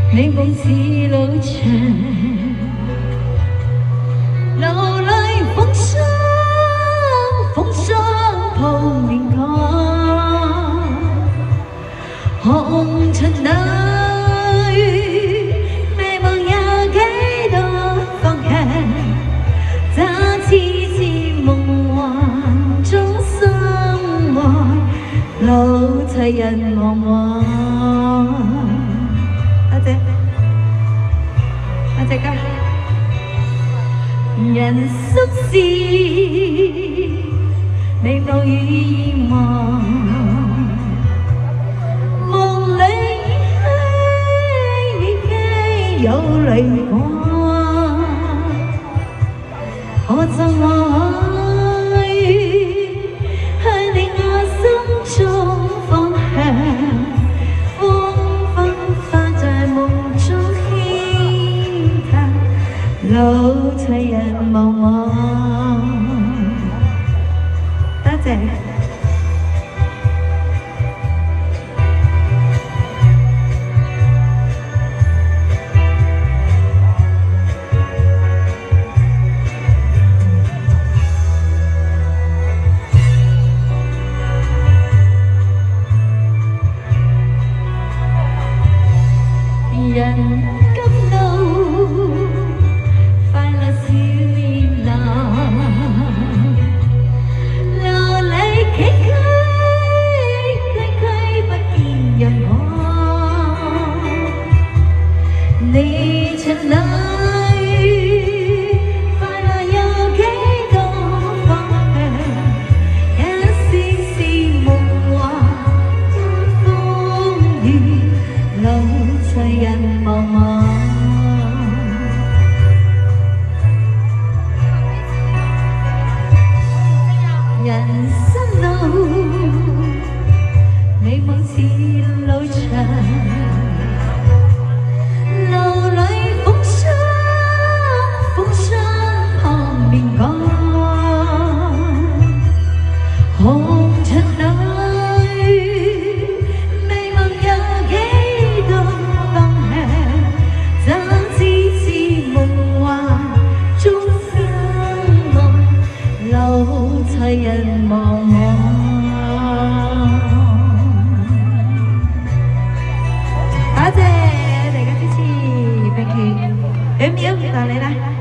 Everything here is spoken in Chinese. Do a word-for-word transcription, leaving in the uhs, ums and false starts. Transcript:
美夢似路長，流淚風霜，風霜抱面蓋，紅塵裏美夢有幾多放棄，這次是夢幻中心愛，路齊人茫茫。 多謝家，人生是美夢與意望，夢裏依稀有淚光，可贈我愛，去令我心中放下。 路齊人茫茫，多謝。人甘路。 你塵裏快樂有幾多方向？一絲絲夢幻風雨，路齊人茫茫。人生路，美夢似路長。 紅塵裏，美夢有幾多方向？這次是夢幻中相愛，路齊人茫茫。多謝大家支持，並且 M U 到你啦！